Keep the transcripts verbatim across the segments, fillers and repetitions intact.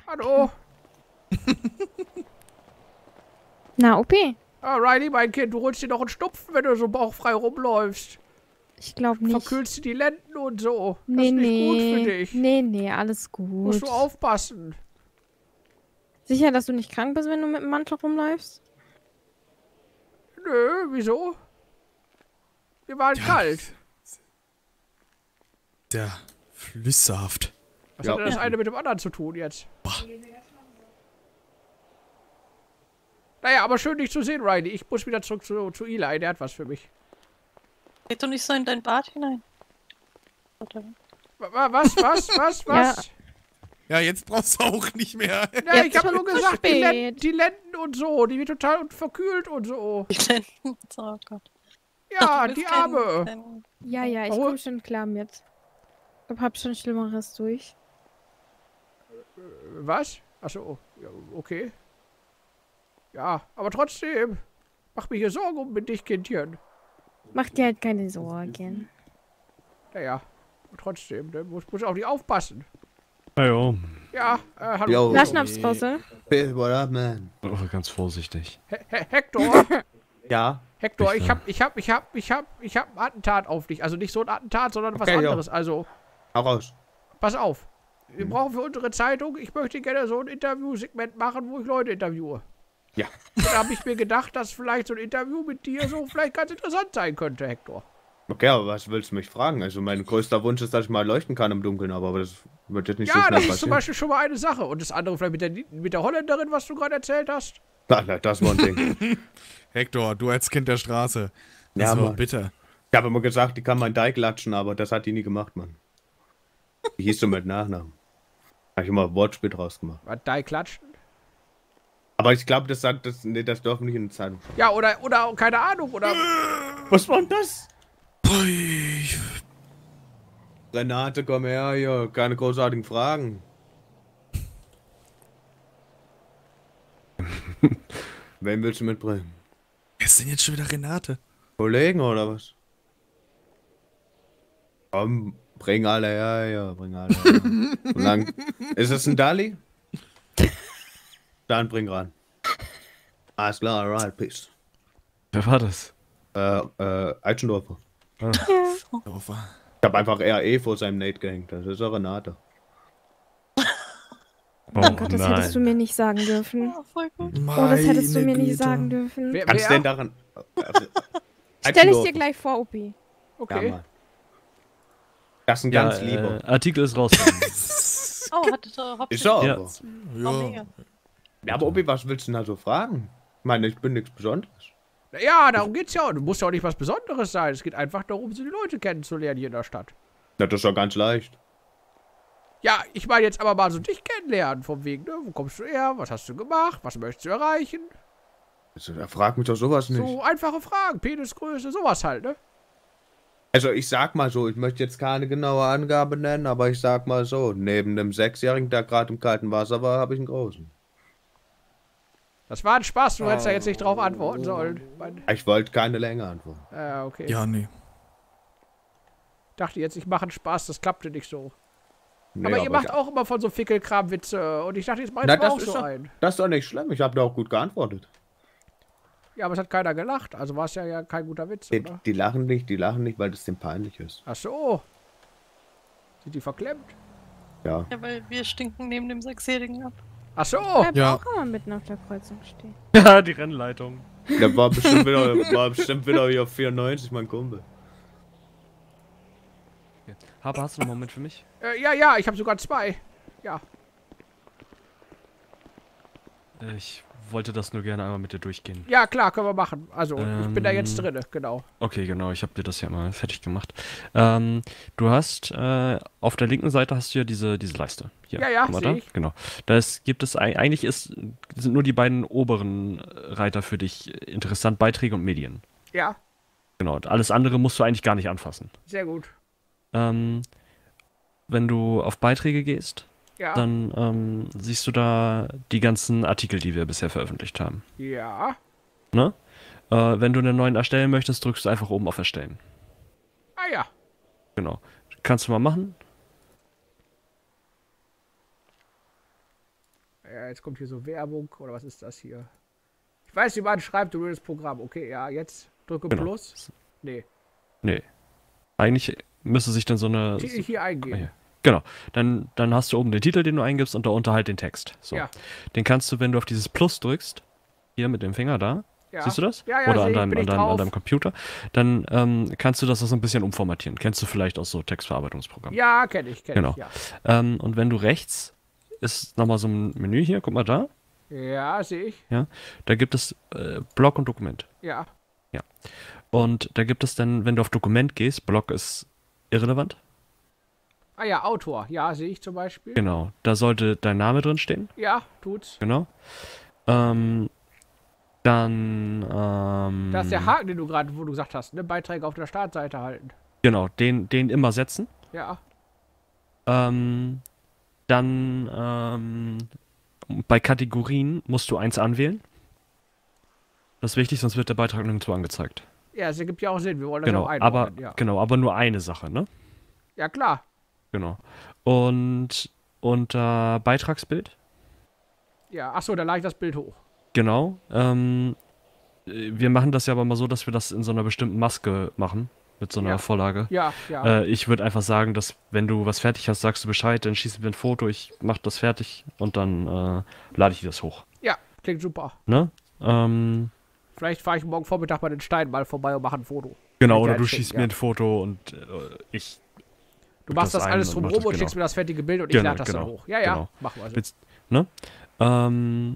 Hallo. Na, O P? Ah, Riley, mein Kind, du holst dir doch einen Stupfen, wenn du so bauchfrei rumläufst. Ich glaube nicht. Verkühlst du die Lenden und so. Nee, das ist nicht nee. gut für dich. Nee, nee, alles gut. Musst du aufpassen. Sicher, dass du nicht krank bist, wenn du mit dem Mantel rumläufst? Nö, wieso? Mir war halt Ja. kalt. Der Flüsserhaft. Was Ja. hat denn das eine mit dem anderen zu tun jetzt? Boah. Naja, aber schön, dich zu sehen, Riley. Ich muss wieder zurück zu, zu Eli. Der hat was für mich. Geht doch nicht so in dein Bad hinein. Oder? Wa- Was, was, was, was? Ja, jetzt brauchst du auch nicht mehr. Ja, Jetzt ich habe schon nur zu gesagt, die spät. Lenden, die Lenden und so. Die wird total verkühlt und so. Die Lenden. Oh Gott. Ja, Ach, du bist die kein- Arme. kein- Ja, ja, ich Warum? komme schon klar mit. Ich hab schon Schlimmeres durch. Was? Achso, ja, okay. Ja, aber trotzdem. Mach mir hier Sorgen um dich, Kindchen. Mach dir halt keine Sorgen. Naja, trotzdem, ne? Muss, muss auch nicht aufpassen. Na ja, Ja, äh, hallo. Jo. Na, Schnapspause. Bill, what up, man? oh, ganz vorsichtig. He He Hector, Ja. Hector, Ich, ich äh, hab, ich hab, ich hab, ich hab, ich hab ein Attentat auf dich. Also nicht so ein Attentat, sondern was Okay, jo. anderes. Also, Hau raus. pass auf. Wir Mhm. brauchen für unsere Zeitung, ich möchte gerne so ein Interviewsegment machen, wo ich Leute interviewe. Ja. Und da habe ich mir gedacht, dass vielleicht so ein Interview mit dir so vielleicht ganz interessant sein könnte, Hector. Okay, aber was willst du mich fragen? Also mein größter Wunsch ist, dass ich mal leuchten kann im Dunkeln, aber das wird jetzt nicht so Ja, schnell das ist zum passieren. Beispiel schon mal eine Sache. Und das andere vielleicht mit der, mit der Holländerin, was du gerade erzählt hast. Na, na, das war ein Ding. Hector, du als Kind der Straße. Das Ja, war Mann. bitter. Ich habe immer gesagt, die kann mein Teig latschen, aber das hat die nie gemacht, Mann. Die hieß so mit Nachnamen. Habe ich immer ein Wortspiel draus gemacht. Was, die klatschen? Aber ich glaube, das sagt das, nee, das dürfen nicht in der Zeitung schauen. Ja, oder, oder, keine Ahnung, oder. Was war denn das? Pui. Renate, komm her hier, keine großartigen Fragen. Wen willst du mitbringen? Wer ist denn jetzt schon wieder Renate? Kollegen oder was? Komm, bring alle her, ja, bring alle her. Und dann, ist es ein Dali? Dann bring ran. Alles klar, alright, peace. Wer war das? Äh, äh, Eichendorfer. Dorfer. Ich hab einfach R E vor seinem Nate gehängt, das ist ja Renate. Oh, Oh Gott, das hättest du mir nicht sagen dürfen. Oh, voll gut. Oh, das hättest du mir Meine nicht Güte. sagen dürfen. Wer, Kannst du wer? denn daran... Stell ich dir gleich vor, O P. Okay. Ja, Mann. Das ist ein Ja, ganz lieber. äh, Artikel ist raus. Oh, hattet ihr habt Ist ihr- er Ja. aber. Oh, Ja. mega. Ja, aber Obi, was willst du denn da so fragen? Ich meine, ich bin nichts Besonderes. Ja, darum geht's ja. Du musst ja auch nicht was Besonderes sein. Es geht einfach darum, so die Leute kennenzulernen hier in der Stadt. Na, das ist doch ganz leicht. Ja, ich meine jetzt aber mal so dich kennenlernen. Vom Wegen, ne? Wo kommst du her? Was hast du gemacht? Was möchtest du erreichen? Also, da frag mich doch sowas nicht. So einfache Fragen. Penisgröße, sowas halt, ne? Also ich sag mal so, ich möchte jetzt keine genaue Angabe nennen, aber ich sag mal so, neben dem Sechsjährigen, der gerade im kalten Wasser war, habe ich einen großen. Das war ein Spaß. Du hättest da jetzt nicht drauf antworten sollen. Mein, Ich wollte keine Länge antworten. äh, okay. Ja, nee. Dachte jetzt, ich mache einen Spaß. Das klappte nicht so. Nee, aber ihr macht ich, auch immer von so Fickelkram Witze. Und ich dachte, jetzt mach ich Na, jetzt mal das auch ist so doch- ein. Das ist doch nicht schlimm, ich habe da auch gut geantwortet. Ja, aber es hat keiner gelacht. Also war es ja, ja kein guter Witz, Die, oder? die lachen nicht, die lachen nicht, weil das dem peinlich ist. Ach so. Sind die verklemmt? Ja. Ja, weil wir stinken neben dem Sechsjährigen ab. Ach so. Bleib Ja. auch immer mitten auf der Kreuzung stehen. Ja, die Rennleitung. Der war bestimmt wieder, war bestimmt wieder hier auf vierundneunzig, mein Kumpel. Harper, hast du noch einen Moment für mich? Äh, ja, ja, ich habe sogar zwei. Ja. Äh, Ich wollte das nur gerne einmal mit dir durchgehen. Ja, klar, können wir machen. Also, ich bin da jetzt Ähm, drinne, genau. Okay, genau, ich habe dir das ja mal fertig gemacht. Ähm, du hast, äh, auf der linken Seite hast du ja diese, diese Leiste. Hier, Ja, ja, guck mal seh da. ich. Genau. Das gibt es, ei- eigentlich ist, sind nur die beiden oberen Reiter für dich interessant, Beiträge und Medien. Ja, Genau, und alles andere musst du eigentlich gar nicht anfassen. sehr gut. Ähm, wenn du auf Beiträge gehst, Ja. dann ähm, siehst du da die ganzen Artikel, die wir bisher veröffentlicht haben. Ja. Ne? Äh, wenn du einen neuen erstellen möchtest, drückst du einfach oben auf Erstellen. Ah ja. Genau. Kannst du mal machen? Ja, jetzt kommt hier so Werbung, oder was ist das hier? Ich weiß, wie man schreibt, du das Programm. Okay, ja, jetzt drücke Genau. Plus. Nee, Nee. Eigentlich müsste sich dann so eine. Titel hier Ah, eingeben. ja. Genau. Dann, dann hast du oben den Titel, den du eingibst und darunter halt den Text. So. Ja. Den kannst du, wenn du auf dieses Plus drückst, hier mit dem Finger da, Ja. siehst du das? Ja, ja, Oder seh an ich, deinem, bin an, ich deinem, an drauf. deinem Computer, dann ähm, kannst du das so ein bisschen umformatieren. Kennst du vielleicht aus so Textverarbeitungsprogrammen. Ja, kenne ich, kenne Genau. ich, ja. Ähm, und wenn du rechts, ist nochmal so ein Menü hier, guck mal da. Ja, sehe ich. Da gibt es äh, Block und Dokument. Ja. Und da gibt es dann, wenn du auf Dokument gehst, Block ist irrelevant. Ah ja, Autor. Ja, sehe ich zum Beispiel. Genau. Da sollte dein Name drin stehen. Ja, tut's. Genau. Ähm, dann, ähm, Das ist der Haken, den du gerade, wo du gesagt hast, ne? Beiträge auf der Startseite halten. Genau, den, den immer setzen. Ja. Ähm, dann, ähm, bei Kategorien musst du eins anwählen. Das ist wichtig, sonst wird der Beitrag nirgendwo angezeigt. Ja, es ergibt ja auch Sinn. Wir wollen das Genau, ja auch aber, einordnen. Ja. genau, aber nur eine Sache, ne? ja, klar. Genau. Und unter Beitragsbild, Ja, achso, da lade ich das Bild hoch. genau. Ähm, äh, wir machen das ja aber mal so, dass wir das in so einer bestimmten Maske machen, mit so einer Ja. Vorlage. Ja, ja. Äh, ich würde einfach sagen, dass wenn du was fertig hast, sagst du Bescheid, dann schießen wir ein Foto, ich mach das fertig und dann äh, lade ich das hoch. ja, klingt super. Ne? Ähm, Vielleicht fahre ich morgen Vormittag bei den Steinen mal vorbei und mache ein Foto. genau, Kann ich oder dir du einschicken, schießt ja. mir ein Foto und äh, ich. Du machst das, ein alles und drumherum mach das, und genau. schickst mir das fertige Bild und ich Genau, lade das genau, dann hoch. Ja, ja, genau. machen wir so. Willst- Ne? Ähm,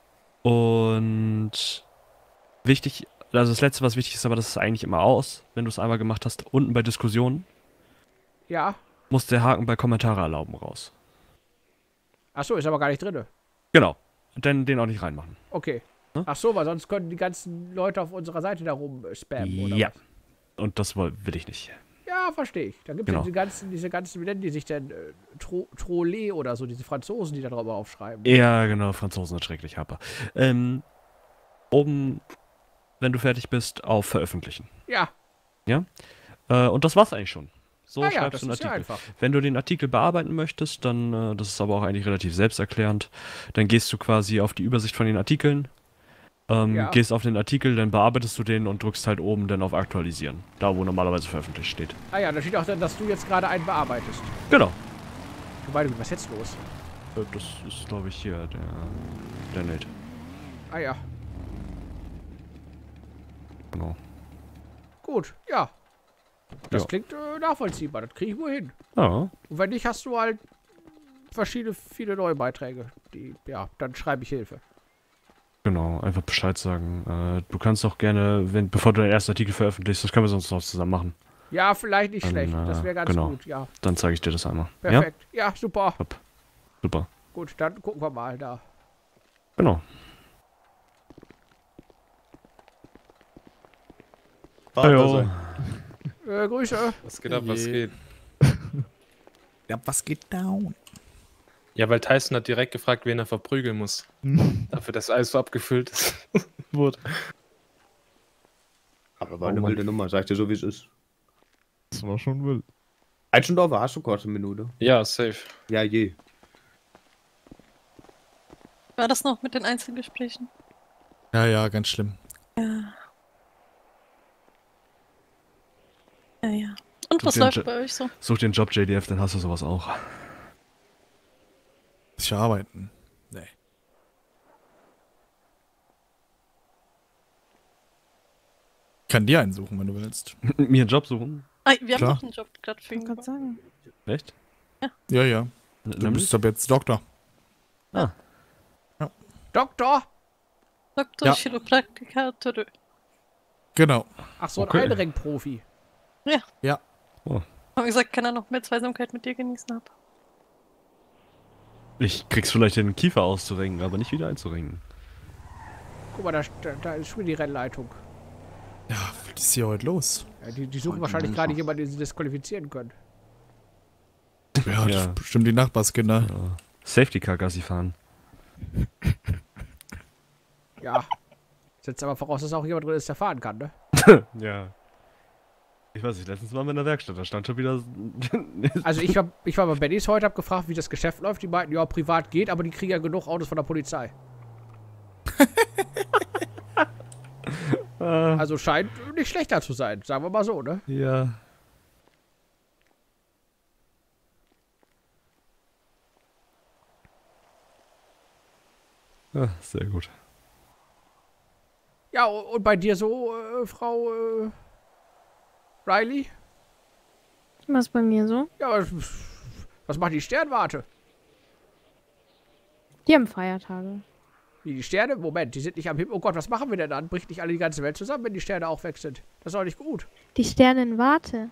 und wichtig, also das letzte, was wichtig ist, aber das ist eigentlich immer aus, wenn du es einmal gemacht hast, unten bei Diskussionen Ja. muss der Haken bei Kommentare erlauben raus. Achso, ist aber gar nicht drin. Genau. Dann den auch nicht reinmachen. Okay. Ne? Achso, weil sonst könnten die ganzen Leute auf unserer Seite da rum äh, spammen, oder Ja. was? Und das woll- will ich nicht. Ja, verstehe ich. Da gibt es Genau. ja diese ganzen, diese ganzen, wie nennen die sich denn? Äh, Tro Trolley oder so, diese Franzosen, die da drauf aufschreiben. Ja, genau, Franzosen sind schrecklich, Happer. Ähm, oben, wenn du fertig bist, auf Veröffentlichen. Ja. Äh, und das war's eigentlich schon. So Ah ja, schreibst das du einen ist ja Artikel. einfach. Wenn du den Artikel bearbeiten möchtest, dann, äh, das ist aber auch eigentlich relativ selbsterklärend, dann gehst du quasi auf die Übersicht von den Artikeln, ähm, Ja. gehst auf den Artikel, dann bearbeitest du den und drückst halt oben dann auf Aktualisieren. Da, wo normalerweise veröffentlicht steht. Ah ja, da steht auch dann, dass du jetzt gerade einen bearbeitest. Genau. Du meine, was ist jetzt los? Äh, Das ist, glaube ich, hier der, der Nate. Ah ja. Genau. Gut, ja. Das Ja. klingt äh, nachvollziehbar. Das kriege ich wohl hin. Ja, Und wenn nicht, hast du halt verschiedene, viele neue Beiträge. Die, ja, dann schreibe ich Hilfe. genau. Einfach Bescheid sagen. Äh, du kannst auch gerne, wenn, bevor du den ersten Artikel veröffentlichst, das können wir sonst noch zusammen machen. Ja, vielleicht nicht Dann, schlecht. Das äh, wäre ganz genau. gut, ja. Dann zeige ich dir das einmal. Perfekt. Ja, super. Ja? Super. Gut, dann gucken wir mal da. Genau. Vater, Äh, Grüße. Was geht ab, was Je. geht? Ja, was geht down? Ja, weil Tyson hat direkt gefragt, wen er verprügeln muss. Dafür, dass alles so abgefüllt ist. wurde. Aber war Oh eine Mann. wilde Nummer, sag ich dir so, wie es ist. Das war schon wild. Eichendorfer, hast du kurz eine Minute? Ja, safe. Ja, je. War das noch mit den Einzelgesprächen? Ja, ja, ganz schlimm. Ja. Ja, ja. Und was Den läuft Jo- bei euch so? Such den Job J D F, dann hast du sowas auch. Ich arbeiten. Nee. Kann dir einen suchen, wenn du willst. Mir einen Job suchen? Ah, wir haben Klar. noch einen Job gerade für Ich ihn kann sagen. Echt? Ja, ja. N- Du nämlich? bist ab jetzt Doktor. Doktor! Doktor Ja. Chiropraktiker. Törö. Genau. Ach so, ein Okay. Einringprofi. Haben gesagt, kann er noch mehr Zweisamkeit mit dir genießen hat. Ich krieg's vielleicht den Kiefer auszuringen, aber nicht wieder einzuringen. Guck mal, da, da, da ist schon wieder die Rennleitung. Ja, was ist hier heute los? Ja, die, die suchen wahrscheinlich gerade jemanden, den sie disqualifizieren können. Ja, das Ja. sind bestimmt die Nachbarskinder. Ja. Safety Car Gassi fahren. Ja. Setzt aber voraus, dass auch jemand drin ist, der fahren kann, ne? Ja. Ich weiß nicht, letztens waren wir in der Werkstatt, da stand schon wieder... Also ich war, ich war bei Bennys heute, hab gefragt, wie das Geschäft läuft. Die meinten, ja, privat geht, aber die kriegen ja genug Autos von der Polizei. Ah, Also scheint nicht schlechter zu sein, sagen wir mal so, ne? ja. Ah, sehr gut. Ja, und bei dir so, äh, Frau äh, Riley? Was bei mir so? Ja, was, was macht die Sternwarte? Die haben Feiertage. Wie die Sterne? Moment, die sind nicht am Himmel. Oh Gott, was machen wir denn dann? Bricht nicht alle die ganze Welt zusammen, wenn die Sterne auch weg sind? Das ist doch nicht gut. Die Sternenwarte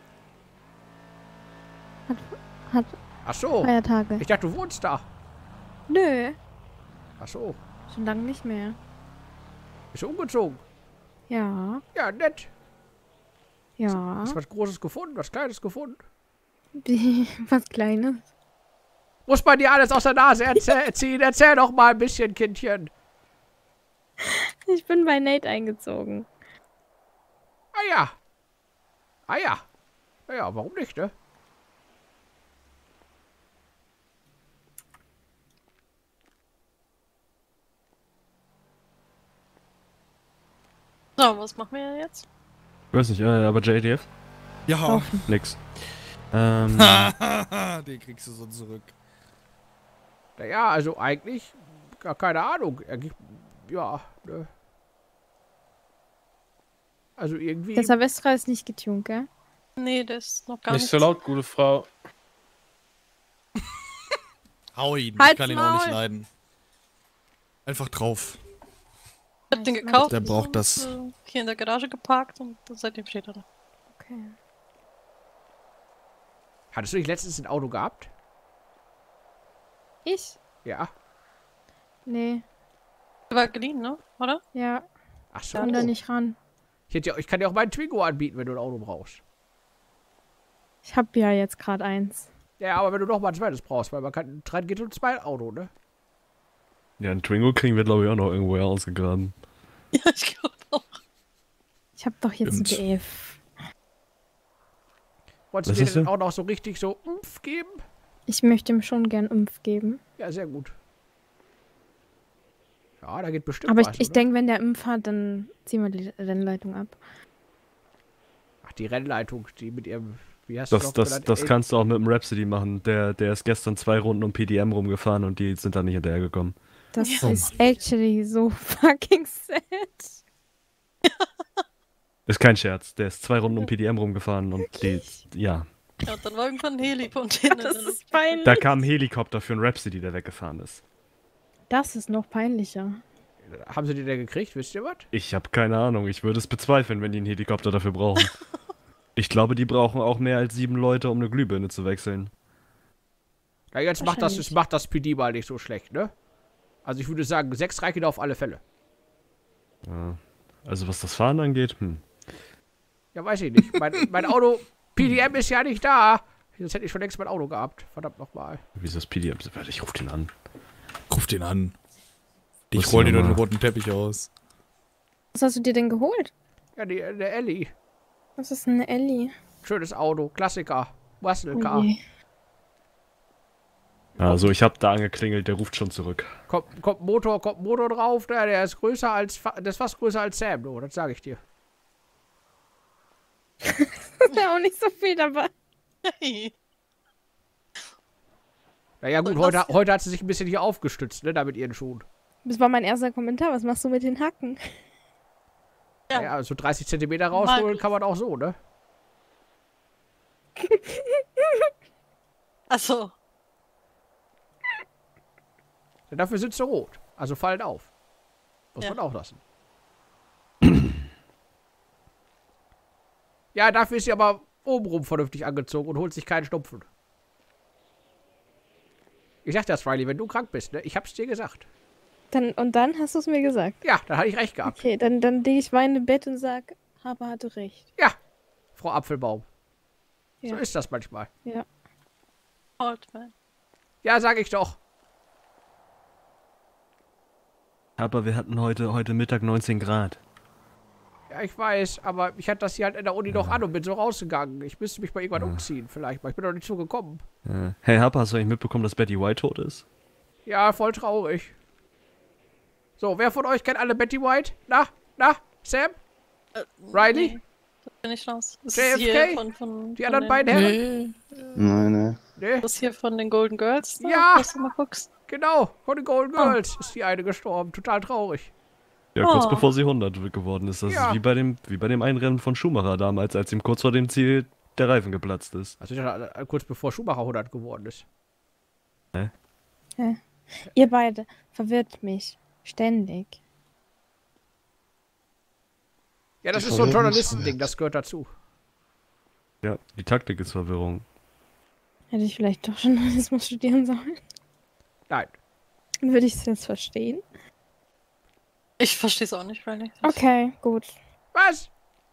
hat, hat Ach so. Feiertage. Ich dachte, du wohnst da. Nö, Ach so. schon lange nicht mehr. Bist du umgezogen? Ja, Ja, nett. ja. Hast du was Großes gefunden, was Kleines gefunden? Was Kleines. Muss man dir alles aus der Nase erzäh ziehen? Erzähl doch mal ein bisschen, Kindchen. Ich bin bei Nate eingezogen. Ah ja. Ah ja. Naja, warum nicht, ne? So, was machen wir jetzt? Ich weiß nicht, äh, aber J D F? Ja. Nix. Ähm, Den kriegst du so zurück. Naja, also eigentlich gar keine Ahnung. Eigentlich, ja, ne? Also irgendwie. Der Silvestra ist nicht getuned, gell? Nee, das ist noch gar Nicht nicht. so laut, gute Frau. Hau ihn, ich Halt's kann ihn auch nicht Maul. leiden. Einfach drauf. Ich hab den gekauft. Der braucht und, das. äh, Hier in der Garage geparkt und seitdem steht er da. Okay. Hattest du nicht letztens ein Auto gehabt? Ich? Ja. Nee, War geliehen, ne? Oder? ja. Ach so. Komm da nicht ran. Ich, hätte ja, ich kann dir auch meinen Twingo anbieten, wenn du ein Auto brauchst. Ich hab ja jetzt gerade eins. Ja, aber wenn du noch mal ein zweites brauchst, weil man kann, dran geht um zwei Auto, ne? ja, ein Twingo kriegen wir, glaube ich, auch noch irgendwo ausgegraben. Ja, ich glaube auch. Ich hab doch jetzt Stimmt. ein B F. Wolltest Was du dir ist denn denn? auch noch so richtig so Umf geben? Ich möchte ihm schon gern Impf geben. Ja, sehr gut. Ja, da geht bestimmt Aber ich, was, ich oder? denke, wenn der Impf hat, dann ziehen wir die Rennleitung ab. Ach, die Rennleitung, die mit ihrem, wie hast du Das, noch das, genannt? das Ey, kannst du auch mit dem Rhapsody machen. Der, der ist gestern zwei Runden um P D M rumgefahren und die sind da nicht hinterhergekommen. Das Ja. ist actually so fucking sad. Ist kein Scherz. Der ist zwei Runden um P D M rumgefahren und die, ja. Ja, und dann war irgendwann ein Heli von denen. Das ist peinlich. Da kam ein Helikopter für einen Rhapsody, der weggefahren ist. Das ist noch peinlicher. Haben sie die denn gekriegt? Wisst ihr was? Ich habe keine Ahnung. Ich würde es bezweifeln, wenn die einen Helikopter dafür brauchen. Ich glaube, die brauchen auch mehr als sieben Leute, um eine Glühbirne zu wechseln. Na, jetzt macht das, Wahrscheinlich. jetzt macht das P D mal nicht so schlecht, ne? Also ich würde sagen, sechs reichen auf alle Fälle. Ja. Also was das Fahren angeht, hm. Ja, weiß ich nicht. Mein, mein Auto, P D M ist ja nicht da. Jetzt hätte ich schon längst mein Auto gehabt. Verdammt nochmal. Wie ist das P D M? Warte, ich ruf den an. Ruf den an. Muss Ich roll dir ja nur den mal- roten Teppich aus. Was hast du dir denn geholt? Ja, die, der Ellie. Was ist eine Ellie? Schönes Auto. Klassiker. Muscle Oh Car. je. Also ich habe da angeklingelt, der ruft schon zurück. Kommt, kommt Motor, kommt Motor drauf. Der, der ist größer als, fa- der ist fast größer als Sam, du. Das sage ich dir. Ist ja auch nicht so viel dabei. Hey. Naja gut, Und heute, was- heute hat sie sich ein bisschen hier aufgestützt, ne, da mit ihren Schuhen. Das war mein erster Kommentar. Was machst du mit den Hacken? Ja. Naja, so dreißig Zentimeter rausholen kann man auch so, ne? Also, Denn dafür sind sie rot. Also fallen auf. Muss Ja. man auch lassen. Ja, dafür ist sie aber obenrum vernünftig angezogen und holt sich keinen Schnupfen. Ich sag das, Riley, wenn du krank bist, ne? Ich hab's dir gesagt. Dann, und dann hast du es mir gesagt. Ja, dann hatte ich recht gehabt. Okay, dann, dann lege ich weinend im Bett und sag, Harper hatte recht. Ja, Frau Apfelbaum. Ja. So ist das manchmal. Ja. Oldman. Ja, sag ich doch. Aber wir hatten heute, heute Mittag neunzehn Grad. Ja, ich weiß, aber ich hatte das hier halt in der Uni noch an und bin so rausgegangen. Ich müsste mich mal irgendwann umziehen, vielleicht mal. Ich bin noch nicht so gekommen. Äh, hey, Harper, hast du eigentlich mitbekommen, dass Betty White tot ist? Ja, voll traurig. So, wer von euch kennt alle Betty White? Na? Na? Sam? Äh, Riley? Nee, da bin ich raus. Das J F ist K? hier von, von, Die von anderen den, beiden Herren? Nein, nein. Nee, Das hier von den Golden Girls? Ne? Ja. Dass du mal guckst. genau. Von den Golden Oh. Girls ist die eine gestorben. Total traurig. Ja, kurz Oh. bevor sie hundert geworden ist. Das Ja. ist wie bei, dem, wie bei dem Einrennen von Schumacher damals, als ihm kurz vor dem Ziel der Reifen geplatzt ist. Also ja, äh, kurz bevor Schumacher hundert geworden ist. Ihr beide verwirrt mich. Ständig. Ja, das Die ist so ein Verwirrung Journalistending. ist Das gehört dazu. Ja, die Taktik ist Verwirrung. Hätte ich vielleicht doch Journalismus studieren sollen. Nein. Dann würde ich es jetzt verstehen. Ich verstehe es auch nicht, Riley. Okay, gut. Was?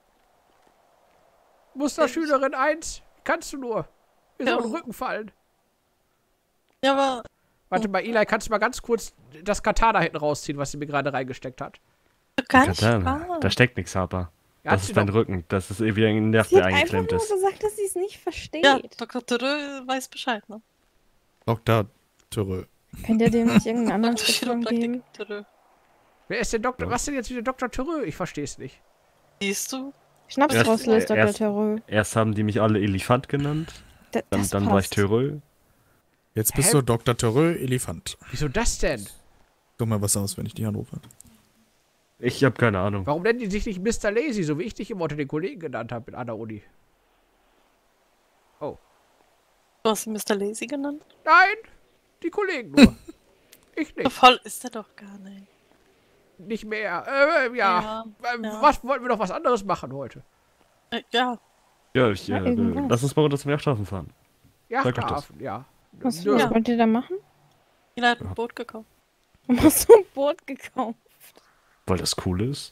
Musterschülerin eins? Kannst du nur? Mir Ja. so den Rücken fallen. Ja, aber Warte mal, Eli, kannst du mal ganz kurz das Katana hinten rausziehen, was sie mir gerade reingesteckt hat? gar nicht Katana, wahr. da steckt nichts, Harper. Ja, hat Das sie ist dein doch- Rücken. Das ist irgendwie ein Nerv, Sie der hat einfach eingeklemmt nur ist. gesagt, dass sie es nicht versteht. Ja, Doktor Törö weiß Bescheid, ne? Doktor Törö. Könnt ihr dem nicht irgendeinen anderen Doktor Spitznamen geben? Törö. Wer ist denn Doktor? Ja. Was denn jetzt wieder Doktor Törö? Ich verstehe es nicht. Siehst du? Schnaps Erst- rauslöst, äh, Doktor erst- Terrö. Erst haben die mich alle Elefant genannt, Da- dann, das dann war ich passt. Törö. Jetzt bist Hä? du Doktor Törö, Elefant. Wieso das denn? Guck mal was aus, wenn ich dich anrufe. Ich habe keine Ahnung. Warum nennen die sich nicht Mister Lazy, so wie ich dich immer unter den Kollegen genannt habe in einer Uni? Du hast ihn Mister Lazy genannt? Nein, die Kollegen nur. Ich So nicht. voll ist er doch gar nicht. Nicht mehr. Äh, ja. Ähm, ja. Was wollten wir noch was anderes machen heute? Äh, ja, Ja, ich, Ja, äh, irgendwas. lass uns mal runter zum Yachthafen fahren. Sag doch das. Yachthafen, ja. Was, Nö. was Ja. wollt ihr da machen? Ila hat ein Boot gekauft. Du hast so ein Boot gekauft. Weil das cool ist.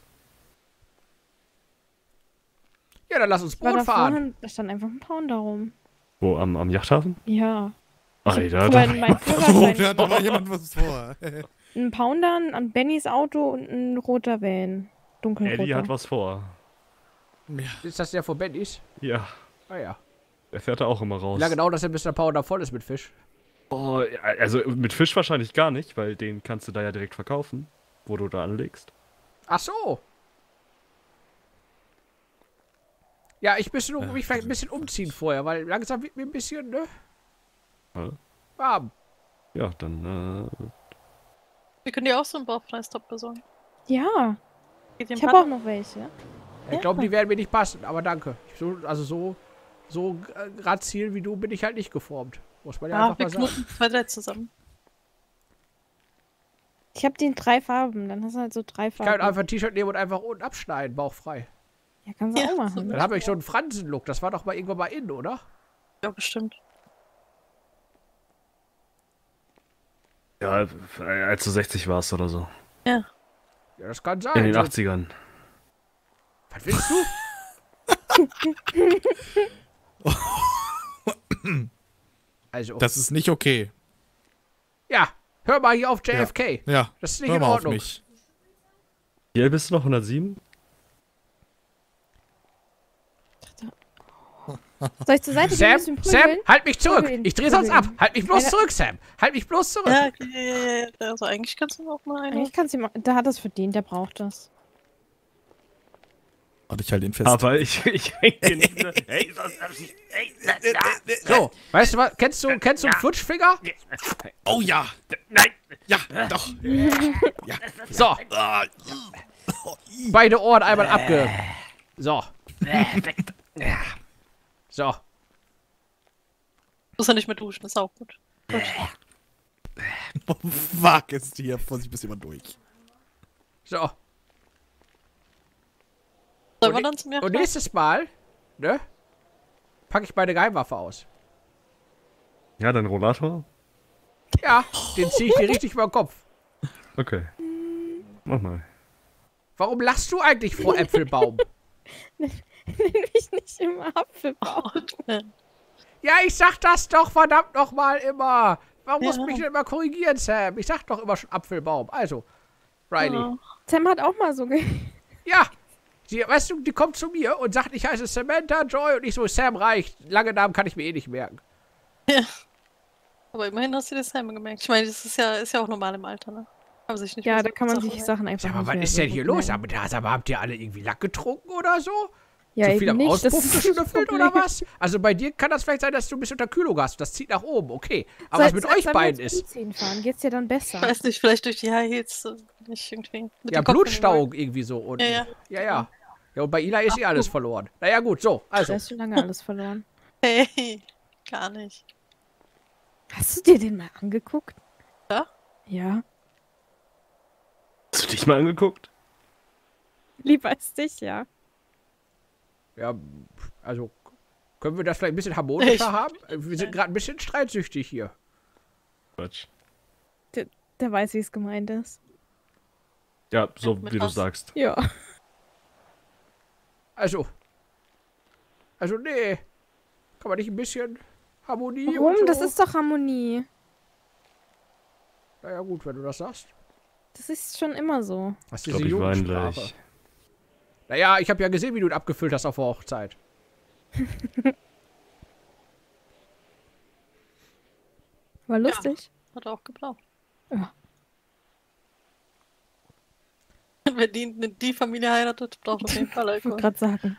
Ja, dann lass uns War Boot da fahren. vorhin, da stand einfach ein Pounder rum. Wo, am, am Yachthafen? Ja. Alter, Guck mal, da, mein Oh, Führerschein. da hat doch mal jemand was vor. Ein Pounder, ein Bennys Auto und ein roter Van. Dunkelroter. Eddie hat was vor. Ist das der von Bennys? Ja, Ah ja. er fährt da auch immer raus. Wie lange dauert das denn, bis der Pounder voll ist mit Fisch? Oh, ja, also mit Fisch wahrscheinlich gar nicht, weil den kannst du da ja direkt verkaufen, wo du da anlegst. Ach so. Ja, ich müsste nur mich vielleicht ein bisschen umziehen vorher, weil langsam wird mir ein bisschen, ne? Ja. Warm. Ja, dann, äh, Wir können dir auch so einen Bauchfreistop besorgen. Ja, Geht dem ich habe auch Partner? noch welche. Ich glaube, die werden mir nicht passen, aber danke. Ich so, also so, so äh, grazil wie du bin ich halt nicht geformt. Muss man ja Ja, einfach wir mal sagen. knoten zwei, drei zusammen. Ich habe die in drei Farben. Dann hast du halt so drei Ich kann Farben. einfach ein T-Shirt nehmen und einfach unten abschneiden, bauchfrei. Ja, kannst du Ja, auch so machen. Dann habe ich so einen Fransen-Look. Das war doch mal irgendwann mal in, oder? Ja, bestimmt. ja, als du sechzig warst oder so. Ja. Ja, das kann sein. In den So- achtzigern. Was willst du? Also, Das ist nicht okay. ja, hör mal hier auf J F K. Ja, Das ist nicht hör in mal auf Ordnung. mich. Wie alt bist du noch? hundertsieben? Soll ich zur Seite gehen Sam, und ein bisschen Sam, prügeln? halt mich zurück. Prügeln, Ich drehe sonst ab. prügeln. Halt mich bloß Alter. zurück, Sam. Halt mich bloß zurück. Ja, ja, ja, ja, also eigentlich kannst du auch mal eine. Eigentlich kannst du ihm. Der hat das verdient, der braucht das. Warte, ich halte ihn fest. Aber ich, ich denke nicht mehr. Hey, was, hey, So, weißt du was? Kennst du, kennst du einen Flutschfinger? Oh ja. nein! Ja, doch. So, Ah, beide Ohren einmal abge... So. So. Muss ja nicht mehr duschen, ist auch gut. Wag es dir. Vorsicht, bis jemand durch. So. Sollen Und wir dann zum Und Yachthafen? nächstes Mal, ne? Packe ich meine Geheimwaffe aus. Ja, dein Rollator? Ja, den ziehe ich dir richtig über den Kopf. Okay. Mach mal. Warum lachst du eigentlich, Frau Äpfelbaum? Nenn mich nicht immer Apfelbaum. Ja, ich sag das doch verdammt nochmal immer. Warum musst du Ja. mich denn immer korrigieren, Sam? Ich sag doch immer schon Apfelbaum. Also, Riley. Ja. Sam hat auch mal so ge... Ja, Die, weißt du, die kommt zu mir und sagt, ich heiße Samantha Joy und ich so, Sam reicht. Lange Namen kann ich mir eh nicht merken. Aber immerhin hast du das selber gemerkt. Ich meine, das ist ja, ist ja auch normal im Alter, ne? Kann man sich nicht Ja, mehr da so kann man Sachen sich merken. Sachen einfach Sag mal, nicht was mehr ist so denn hier gut los? merken. Aber, aber habt ihr alle irgendwie Lack getrunken oder so? Ja, Zu viel eben am nicht, das Auspuff ist das geschnüffelt oder Problem. was? Also bei dir kann das vielleicht sein, dass du ein bisschen Unterkühlung hast. Das zieht nach oben, okay. Aber was Soll- mit soll- euch sollen wir beiden jetzt ist? umziehen fahren? Geht's dir dann besser? Ich weiß nicht, vielleicht durch die High Heels äh, nicht irgendwie. Mit Ja, dem Kopf in den Blutstauung irgendwie so unten. Ja, ja. Ja, ja. Ja, und bei Ila ist eh alles verloren. Naja, gut, so, Da also. hast du lange alles verloren. Wolken. Hey, gar nicht. Hast du dir den mal angeguckt? Ja? Ja. Hast du dich mal angeguckt? Lieber als dich, ja. Ja, also, können wir das vielleicht ein bisschen harmonischer Ich- haben? Wir sind gerade ein bisschen streitsüchtig hier. Quatsch. Der weiß, wie es gemeint ist. Ja, so Mit wie du was? sagst. Ja. Also. Also, nee. Kann man nicht ein bisschen Harmonie und Warum? so? Das ist doch Harmonie. Naja, gut, wenn du das sagst. Das ist schon immer so. Was ist Ich diese glaube, ich weine Jugendsprache? gleich. Naja, ich habe ja gesehen, wie du ihn abgefüllt hast auf der Hochzeit. War lustig. Hat er auch gebraucht. Ja. Wenn die, die Familie heiratet, braucht auf jeden Fall Ich wollte Alkohol. gerade sagen.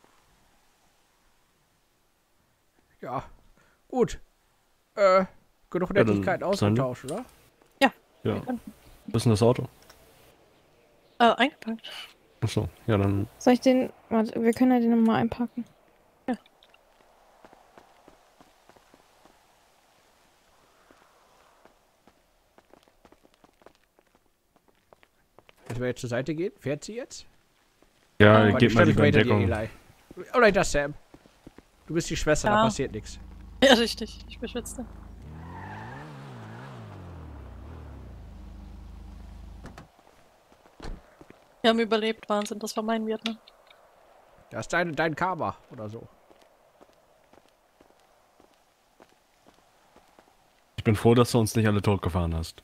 Ja. Gut. Äh, genug Ja, dann Nettigkeiten Sande. ausgetauscht, oder? Ja. Wo ist denn das Auto? Äh, eingepackt. Achso, ja dann. Soll ich den. Warte, wir können ja den nochmal einpacken. Müssen wir jetzt zur Seite gehen? Fährt sie jetzt? Ja, Warte, geht ich mal stell mich lieber in hinter dir, Deckung. Eli. Oder das Sam. Du bist die Schwester, da Ja. passiert nichts. Ja, richtig. Ich beschützte. Wir haben überlebt, Wahnsinn. Das war mein Vietnam. Das ist dein, dein Karma oder so. Ich bin froh, dass du uns nicht alle totgefahren hast.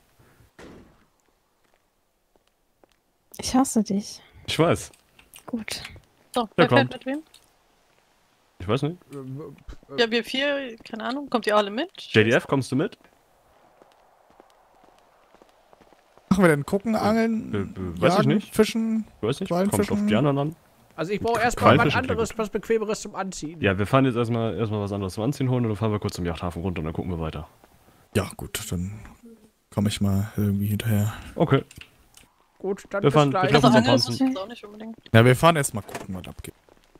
Ich hasse dich. Ich weiß. Gut. So, wer kommt. fährt mit wem? Ich weiß nicht. Ja, wir vier, keine Ahnung. Kommt ihr alle mit? J D F, kommst du mit? Machen wir denn gucken, angeln, Äh, äh, weiß ich jagen, nicht. fischen? Ich weiß nicht. Quallen Kommt auf fischen? die anderen an. Also ich brauche erstmal was Qualfischen anderes, klingt was Bequemeres zum Anziehen. Ja, wir fahren jetzt erstmal erstmal was anderes zum Anziehen holen und dann fahren wir kurz zum Yachthafen runter und dann gucken wir weiter. Ja, gut, dann komme ich mal irgendwie hinterher. Okay. Gut, dann Wir bis fahren- wir gleich. treffen Also uns am Angeln muss Panzen. ich jetzt auch nicht unbedingt. Ja, wir fahren erstmal gucken, was abgeht.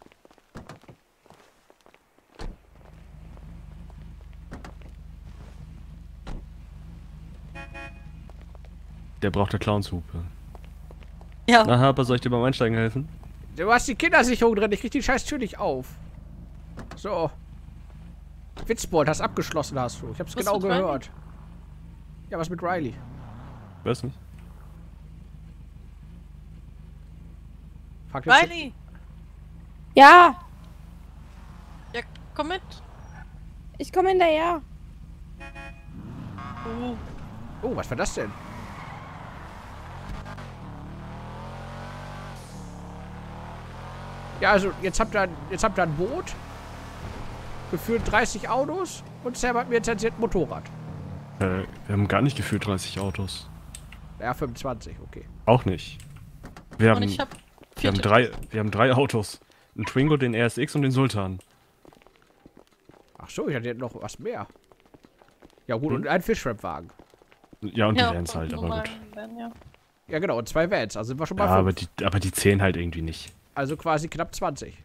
Der braucht eine Clownshupe. Ja, Na, Harper, soll ich dir beim Einsteigen helfen? Du hast die Kindersicherung drin, ich krieg die scheiß Tür nicht auf. So. Witzbold, hast abgeschlossen, hast du. Ich hab's Was genau mit Riley? gehört. Ja, was mit Riley? Weiß nicht. Frag jetzt- Riley! Ja! Ja, komm mit. Ich komme hinterher. Uh, Oh, was war das denn? Ja, also jetzt habt ihr, jetzt habt ihr ein Boot. Gefühlt dreißig Autos. Und Sam hat mir jetzt erzählt ein Motorrad. Äh, wir haben gar nicht gefühlt dreißig Autos. Ja, fünfundzwanzig, okay. Auch nicht. Wir haben, und ich hab wir haben drei, wir haben drei Autos. Ein Twingo, den R S X und den Sultan. Ach so, ich hatte jetzt noch was mehr. Ja gut, Hm? und ein Fischwrap-Wagen. Ja, und Ja, die Vans und halt, aber normalen gut. Van, ja. Ja genau, und zwei Vans, also sind wir schon mal Ja, fünf. aber die, aber die zählen halt irgendwie nicht. Also quasi knapp zwanzig.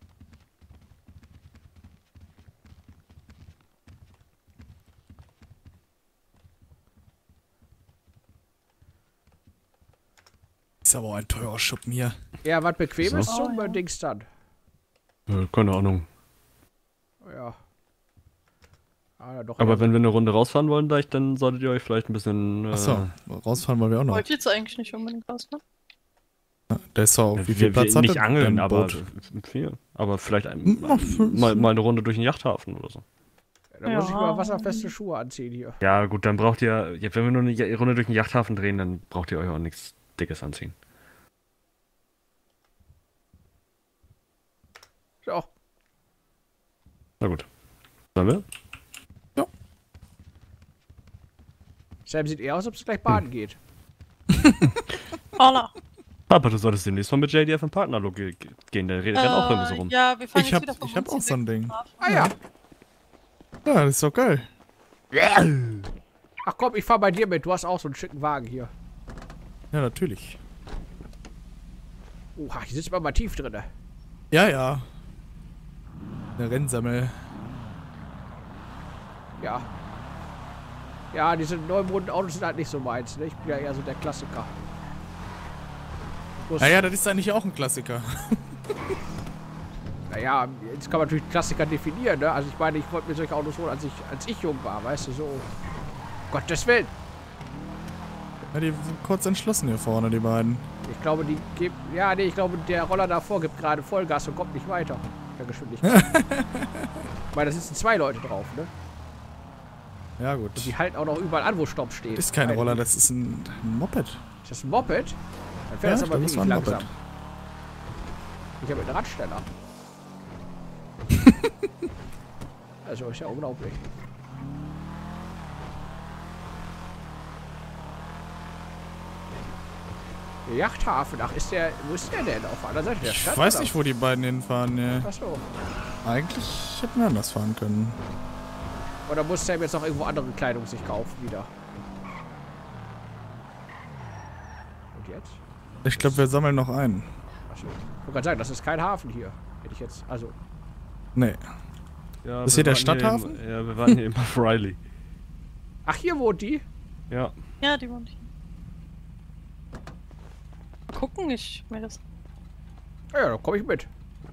Ist aber auch ein teurer Schuppen hier. Ja, was Bequemes So. zum Oh, äh, ja. Dings dann. Äh, keine Ahnung. Ja. Ah, doch. Aber ja. wenn wir eine Runde rausfahren wollen gleich, dann solltet ihr euch vielleicht ein bisschen... Äh, Achso, rausfahren wollen wir auch noch. Wollt ihr jetzt eigentlich nicht unbedingt raus, ne? Der ist doch, äh, wie viel wir, Platz wir hat nicht der- angeln, dein aber Boot? viel. Aber vielleicht ein, Hm, ach, fünf. mal, mal eine Runde durch den Yachthafen oder so. Da muss ich Ja. mal wasserfeste Schuhe anziehen hier. Ja, gut, dann braucht ihr, ja, wenn wir nur eine Ja- Runde durch den Yachthafen drehen, dann braucht ihr euch auch nichts Dickes anziehen. So. Na gut. Sollen wir? Sam sieht eher aus, als ob es gleich baden geht. Holla. Aber du solltest demnächst mal mit J D F im Partnerlook ge ge gehen, der redet dann auch irgendwie so rum. Ja, wir fahren Ich jetzt hab, wieder vom ich hab auch Umziehen so ein weg. Ding. Ah ja. Ja, das ist doch geil. Ach komm, ich fahr bei dir mit. Du hast auch so einen schicken Wagen hier. Ja, natürlich. Oha, hier sitzt man mal tief drin. Ja, ja. Eine Rennsammel. Ja. Ja, diese neuen Autos sind halt nicht so meins. Ne? Ich bin ja eher so der Klassiker. Bloß, Naja, das ist eigentlich auch ein Klassiker. Naja, jetzt kann man natürlich Klassiker definieren. Ne? Also ich meine, ich wollte mir solche Autos holen, als ich, als ich jung war. Weißt du, so. Gottes Willen. Ja, die sind kurz entschlossen hier vorne, die beiden. Ich glaube, die gibt. Ja, nee, ich glaube, der Roller davor gibt gerade Vollgas und kommt nicht weiter. Der Geschwindigkeit. Weil da sitzen zwei Leute drauf, ne? Ja, gut. Und die halten auch noch überall an, wo Stopp steht. Das ist kein Nein. Roller, das ist ein, ein Moped. Ist das ein Moped? Dann fährt Ja, das ich aber glaub, das wirklich war ein langsam. Moped. Ich habe einen Radsteller. Also ist ja unglaublich. Der Yachthafen, ach, ist der. Wo ist der denn? Auf der anderen Seite der Stadt? Ich weiß oder? nicht, wo die beiden hinfahren. Ne. Achso. Eigentlich hätten wir anders fahren können. Oder muss Sam jetzt noch irgendwo andere Kleidung sich kaufen wieder? Und jetzt? Ich glaube, wir sammeln noch einen. Achso. Ich wollte gerade sagen, das ist kein Hafen hier. Hätte ich jetzt. Also. Nee. Ja, Ist wir hier der warten Stadthafen? Im, ja, wir waren hier immer auf Riley. Ach, hier wohnt die? Ja. Ja, die wohnt hier. Mal gucken, ich mir das. Ja, ja, dann komme ich mit.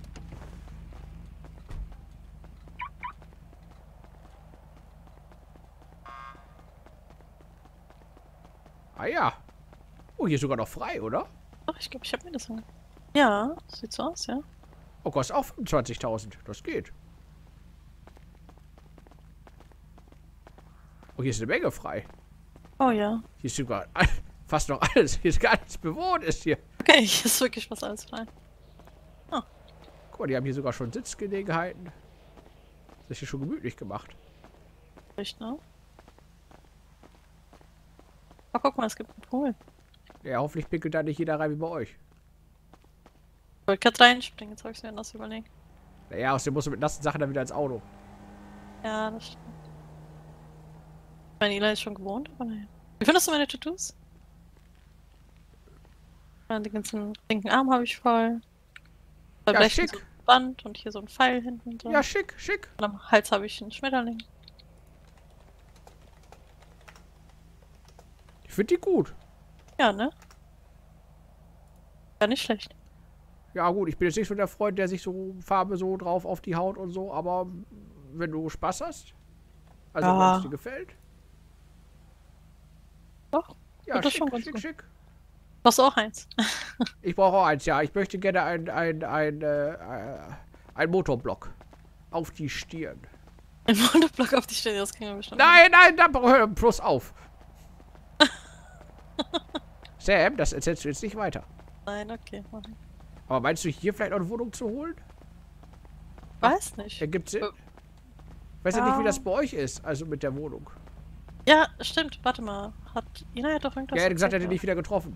Ah ja. Oh, hier ist sogar noch frei, oder? Ach, ich glaube, ich habe mir das angeguckt. Ja, sieht so aus, ja. Oh, kostet auch fünfundzwanzigtausend. Das geht. Oh, hier ist eine Menge frei. Oh ja. Hier ist sogar fast noch alles. Hier ist gar nichts bewohnt ist hier. Okay, hier ist wirklich was alles frei. Guck mal, die haben hier sogar schon Sitzgelegenheiten. Sich hier schon gemütlich gemacht. Echt, ne? Oh, guck mal, es gibt einen Pool. Ja, hoffentlich pinkelt da nicht jeder rein wie bei euch. Ich wollte gerade reinspringen, jetzt habe ich es mir anders überlegt. Naja, außerdem musst du mit nassen Sachen dann wieder ins Auto. Ja, das stimmt. Meine Eli ist schon gewohnt, aber naja. Wie findest du meine Tattoos? Ja, den ganzen linken Arm habe ich voll. Beim Ja, rechten schick. so ein Band und hier so ein Pfeil hinten drin. Ja, schick, schick. Und am Hals habe ich einen Schmetterling. Ich finde die gut. Ja, ne? Ja, nicht schlecht. Ja gut, ich bin jetzt nicht so der Freund, der sich so Farbe so drauf auf die Haut und so, aber wenn du Spaß hast, also Ja. wenn es dir gefällt. Doch, Ja, das ist schick, schon ganz schick, gut. schick. Brauchst du auch eins? Ich brauche auch eins, ja. Ich möchte gerne ein, ein, ein, äh, äh, ein Motorblock auf die Stirn. Ein Monoblock auf die Stelle, das kriegen wir bestimmt. Nein, nein, da hör bloß auf. Sam, das erzählst du jetzt nicht weiter. Nein, okay. Mach ich. Aber meinst du, hier vielleicht noch eine Wohnung zu holen? Weiß nicht. Ergibt Sinn? Äh, Ich weiß ja nicht, wie ja. das bei euch ist, also mit der Wohnung. Ja, stimmt. Warte mal. Hat Ina ja doch irgendwas Ja, er hat gesagt, er erzählt, hätte dich wieder getroffen.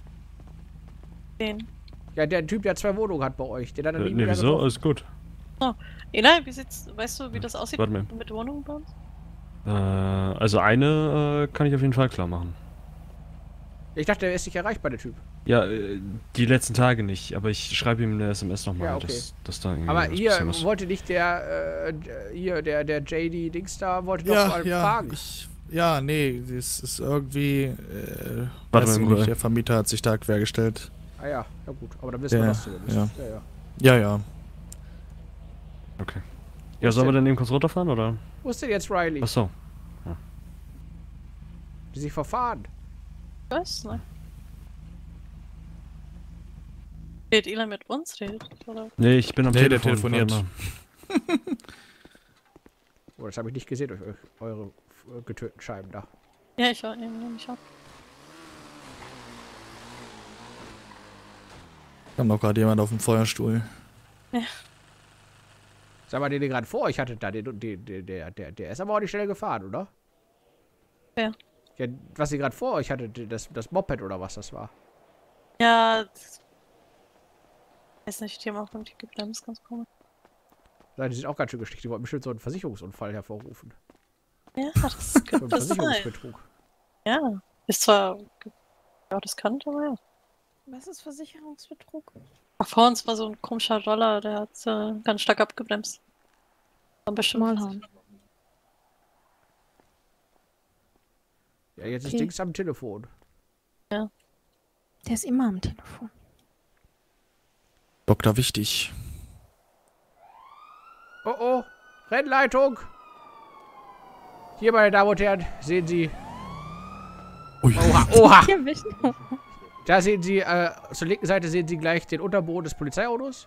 Den. Ja, der Typ, der zwei Wohnungen hat bei euch. Den hat er Äh, nie ne, wieder wieso? getroffen. Alles gut. Ina, wie sieht's, weißt du, wie das aussieht Warte mal. mit Wohnungen bei uns? Äh, also eine äh, kann ich auf jeden Fall klar machen. Ich dachte, er ist nicht erreichbar, der Typ. Ja, äh, die letzten Tage nicht, aber ich schreibe ihm eine S M S nochmal, Ja, okay. dass, dass da irgendwie Aber was hier passieren muss. wollte nicht der, äh, hier, der, der J D Dings da, wollte doch Ja, mal ja, fragen. ich, ja, nee, das ist irgendwie, äh, Warte weiß mal, ich Bruder. nicht, der Vermieter hat sich da quergestellt. Ah ja, na gut, aber dann wissen wir Ja, das zumindest. ja. Ja, ja. Ja, ja. Okay. Ja, sollen wir dann eben kurz runterfahren, oder? Wo ist denn jetzt Riley? Achso. Die sich verfahren. Was? Nein. Redet Ina mit uns? Redet, oder? Nee, ich bin am Nee, der Telefon. telefoniert. warte mal. Oh, das habe ich nicht gesehen durch eu- eure äh, getönten Scheiben da. Ja, ich war eben nicht ab. Kam noch gerade jemand auf dem Feuerstuhl. Sag mal, den ihr gerade vor euch hattet, da, den, den, den, der, der, der ist aber auch nicht schnell gefahren, oder? Wer? Ja, was ihr gerade vor euch hattet, das, das Moped oder was das war. Ja. Das weiß nicht, die haben auch irgendwie gebremst, ganz komisch. Nein, die sind auch ganz schön geschickt. Die wollten bestimmt so einen Versicherungsunfall hervorrufen. Ja, das So könnte einen das sein. Versicherungsbetrug. Ja. Ist zwar. Ja, das kann, aber ja. Was ist Versicherungsbetrug? Ach, vor uns war so ein komischer Roller, der hat äh, ganz stark abgebremst. War bestimmt. Schmalhorn. Ja, jetzt ist Okay. Dings am Telefon. Der ist immer am Telefon. Doktor Wichtig. Oh oh, Rennleitung! Hier, meine Damen und Herren, sehen Sie. Ui. Oha, oha! Hier bist du. Da sehen Sie, äh, zur linken Seite sehen Sie gleich den Unterboden des Polizeiautos.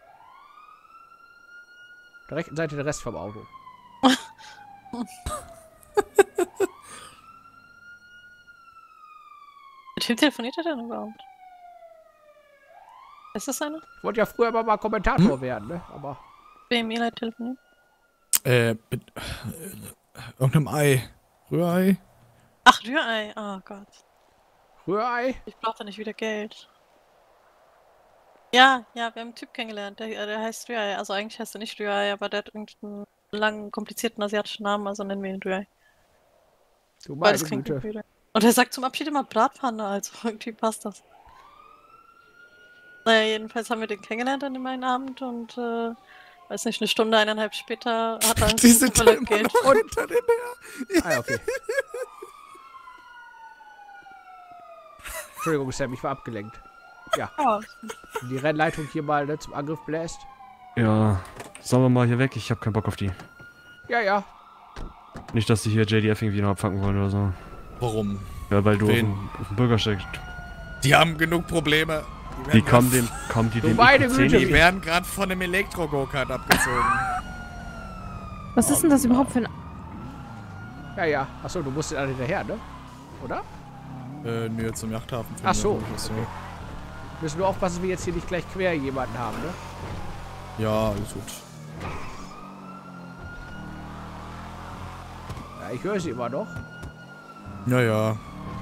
Auf der rechten Seite der Rest vom Auto. Mit wem telefoniert er denn überhaupt? Ist das einer? Ich wollte ja früher immer mal Kommentator werden, ne? Aber. Wem Eli telefoniert? Äh, mit äh, irgendeinem Ei. Rührei? Ach, Rührei. Oh Gott. Rührei? Ich brauche da nicht wieder Geld. Ja, ja, wir haben einen Typ kennengelernt, der, der heißt Rührei. Also eigentlich heißt er nicht Rührei, aber der hat irgendeinen langen, komplizierten asiatischen Namen, also nennen wir ihn Rührei. Du Weil meine das klingt Güte. wie Rührei. Und er sagt zum Abschied immer Bratpfanne, also irgendwie passt das. Naja, jedenfalls haben wir den kennengelernt an dem einen Abend und, äh, weiß nicht, eine Stunde, eineinhalb später hat er uns Die sind voller immer Geld. noch hinter dem her. Ah, ja, okay. Entschuldigung, Sam, ich war abgelenkt. Oh, Wenn die Rennleitung hier mal ne, zum Angriff bläst. Ja, sollen wir mal hier weg? Ich hab keinen Bock auf die. Ja, ja. Nicht, dass die hier J D F irgendwie noch abfangen wollen oder so. Warum? Ja, weil du auf Wen? dem, auf dem Bürgersteig. Die haben genug Probleme. Die werden kommen grad- dem, kommen die Du dem meine I P zehn Güte, Die nicht- werden gerade von einem Elektro-Go-Kart abgezogen. Was ist denn das überhaupt für ein... Ja, ja. Achso, du musst dann hinterher, ne? Oder? äh, nö, zum Yachthafen. Ach so, Ich das so. Müssen nur aufpassen, dass wir jetzt hier nicht gleich quer jemanden haben, ne? Ja, alles gut. Ja, ich höre sie immer noch. Ja, ja.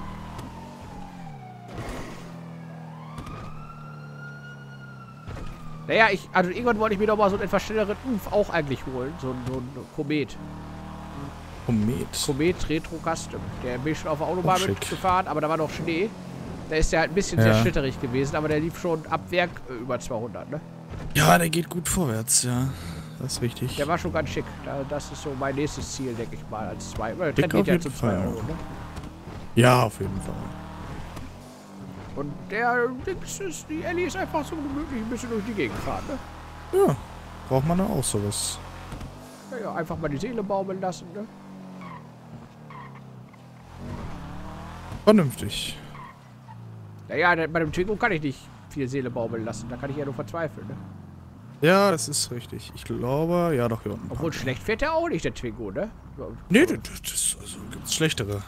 Naja, ich, also irgendwann wollte ich mir doch mal so einen etwas schnelleren Umf auch eigentlich holen. So, ein- so ein Komet. Komet. Komet Retro Custom. Der bin ich schon auf der Autobahn Oh, schick. mitgefahren, aber da war noch Schnee. Da ist der halt ein bisschen Ja. sehr schlitterig gewesen, aber der lief schon ab Werk äh, über zweihundert, ne? Ja, der geht gut vorwärts, ja. Das ist richtig. Der war schon ganz schick. Da, das ist so mein nächstes Ziel, denke ich mal, als zwei. Weil der Dick Trend geht auf ja jeden zu zwei Fall. Euro, ne? Ja, auf jeden Fall. Und der Dings ist, die Ellie ist einfach so gemütlich ein bisschen durch die Gegend fahren, ne? Ja, braucht man da auch sowas. Ja, ja, einfach mal die Seele baumeln lassen, ne? Vernünftig. Naja, da- bei dem Twingo kann ich nicht viel Seele baumeln lassen. Da kann ich ja nur verzweifeln, ne? Ja, das ist richtig. Ich glaube, ja doch, hier unten. Obwohl schlecht fährt der auch nicht, der Twingo, ne? Nee, das, das also, gibt's schlechtere.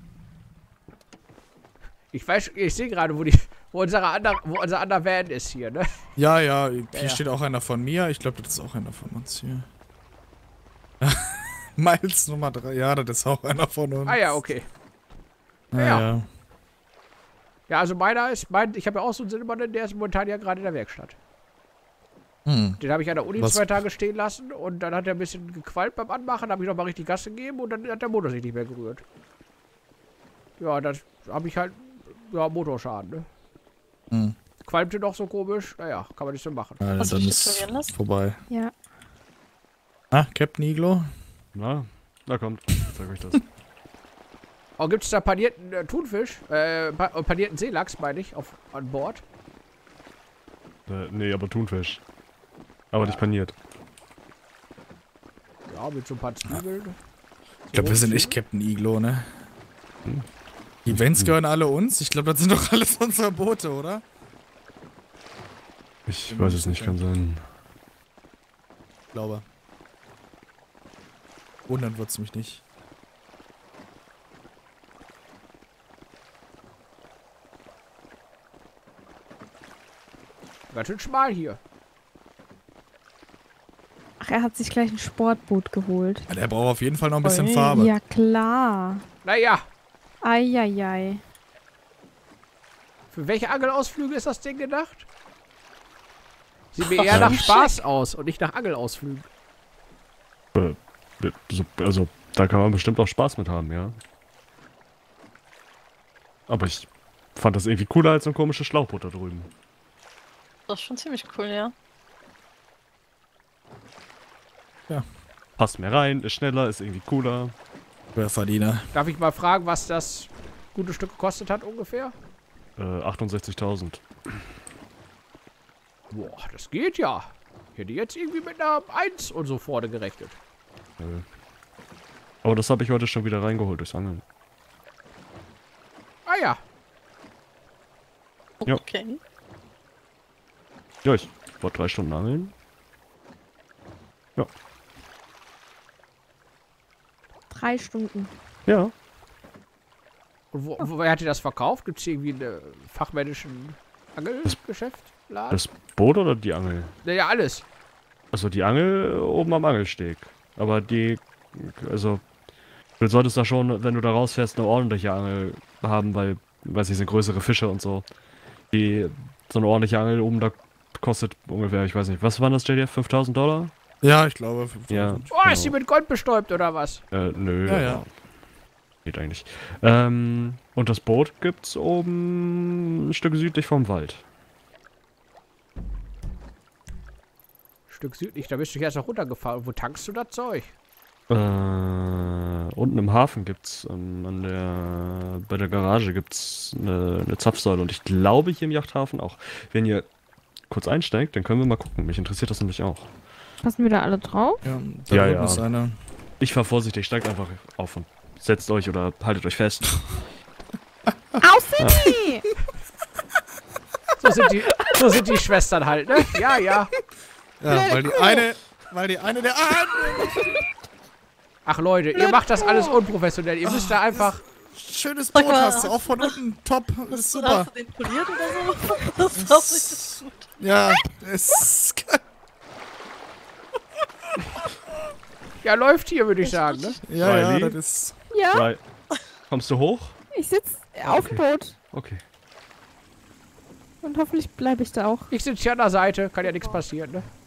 Ich weiß, ich sehe gerade, wo die, wo unsere andere, wo unser anderer Van ist hier, ne? Ja, ja, hier ja. steht auch einer von mir. Ich glaube, das ist auch einer von uns hier. Miles Nummer drei. Ja, das ist auch einer von uns. Ah ja, okay. Ja, ja. ja. Ja, also meiner ist, mein, ich habe ja auch so einen Silbernen, der ist momentan ja gerade in der Werkstatt. Hm. Den habe ich an der Uni Was- zwei Tage stehen lassen und dann hat er ein bisschen gequalmt beim Anmachen, habe ich nochmal richtig Gas gegeben und dann hat der Motor sich nicht mehr gerührt. Ja, das habe ich halt, ja, Motorschaden, ne? Hm. Qualmte noch so komisch, naja, kann man nicht so machen. Ja, Hast du dann dich ist reparieren lassen? vorbei. Ja. Ah, Captain Iglo? Na, da kommt. Ich zeig euch das. Oh, gibt es da panierten äh, Thunfisch, äh, pa äh, panierten Seelachs, meine ich, auf, an Bord? äh, nee, aber Thunfisch. Aber nicht paniert. Ja, mit so ein paar Zwiebeln. Ich glaube, wir sind echt Captain Iglo, ne? Die Events gehören alle uns. Ich glaube, das sind doch alles unsere Boote, oder? Ich Bin weiß mir es nicht, sicher. kann sein. Ich glaube. Wundern wird's mich nicht. Ganz schön schmal hier. Ach, Ach, er hat sich gleich ein Sportboot geholt. Ja, der braucht auf jeden Fall noch ein bisschen Ui. Farbe. Ja, klar. Naja, Eieiei. für welche Angelausflüge ist das Ding gedacht? Sieht mir eher nach Spaß aus und nicht nach Angelausflügen. Äh, so- Also, da kann man bestimmt auch Spaß mit haben, ja. Aber ich fand das irgendwie cooler als so ein komisches Schlauchboot da drüben. Das ist schon ziemlich cool, ja. Passt mehr rein, ist schneller, ist irgendwie cooler. Verdiener. Darf ich mal fragen, was das gute Stück gekostet hat ungefähr? Äh, achtundsechzigtausend. Boah, das geht ja. Ich hätte jetzt irgendwie mit einer eins und so vorne gerechnet. Äh. Aber das habe ich heute schon wieder reingeholt durchs Angeln. Ah ja, Ja. Okay. Ja, ich war drei Stunden angeln. Ja. Drei Stunden. Ja. und wo, wo, wer hat dir das verkauft? Gibt es irgendwie einen fachmännischen Angelgeschäft? Laden? Das Boot oder die Angel? Naja, alles. Also die Angel oben am Angelsteg. Aber die, also, du solltest da schon, wenn du da rausfährst, eine ordentliche Angel haben, weil, weiß ich, sind größere Fische und so. Die, so eine ordentliche Angel oben da kostet ungefähr, ich weiß nicht, was waren das, J D F? fünftausend Dollar? Ja, ich glaube. Ja. Oh, ist die genau. mit Gold bestäubt oder was? Äh, nö. Ja, ja. aber Geht eigentlich. Ähm, und das Boot gibt's oben ein Stück südlich vom Wald. Stück südlich, da bist du jetzt noch runtergefahren. Wo tankst du das Zeug? Äh, unten im Hafen gibt's, ähm, an der, bei der Garage gibt's eine, eine Zapfsäule und ich glaube hier im Yachthafen auch. Wenn ihr kurz einsteigt, dann können wir mal gucken. Mich interessiert das nämlich auch. Passen wir da alle drauf? Ja, da Ja, drüben ja. ist einer. Ich fahr vorsichtig, steigt einfach auf und setzt euch oder haltet euch fest. Aussehen! So sind die, so sind die Schwestern halt, ne? Ja, ja. Ja, weil die eine, weil die eine der ah, Ach Leute, ihr macht das alles unprofessionell. Ihr müsst da einfach... schönes Boot hast du, auch von unten top, ist super. Hast du den poliert oder so? Das ist auch nicht so gut. Ja, es Ja, läuft hier, würde ich sagen, ne? ja, ja, Riley? das ist Ja, Zwei. Kommst du hoch? ich sitze auf dem Boot. Okay. Und hoffentlich bleibe ich da auch. Ich sitze hier an der Seite, kann ja nichts passieren, ne?